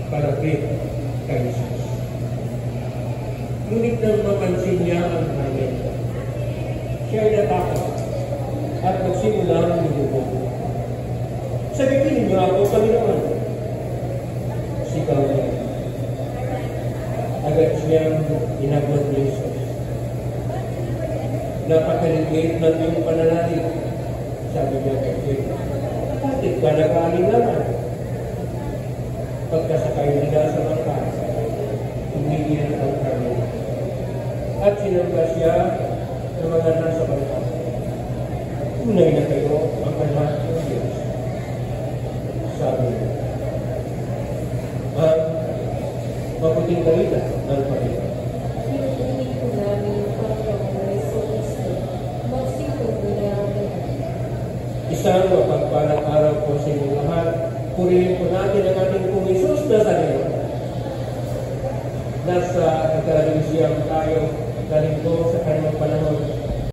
palapit kay Jesus. Ngunit nang mapansin niya ang kanyang, siya ay natakot at nagsimulang lumubog. Sabihin niyo ako, Panginoon. Sigaw niya. Agad siyang inagwat ni Jesus. Napakaligid ng iyong pananalig. Sabi niya kay Jesus, bakit ka nag-aalinlangan? Pagkasakay nila sa bangka, tumigil ang karne. At sinamba siya ng mga nasa bangka. Tunay na kayo ang anak ng Diyos. Sabi niya. Ang mabuting balita ng Panginoon. Pinupili ko namin ang Panginoon sa Kristo. Magsipag nila ang Isang mapagpalang araw po sa inyong lahat. Purihin po natin ang ating Pong Jesus Nazareno. Nasa nagkaroon siyang tayo galing po sa kanyang panahon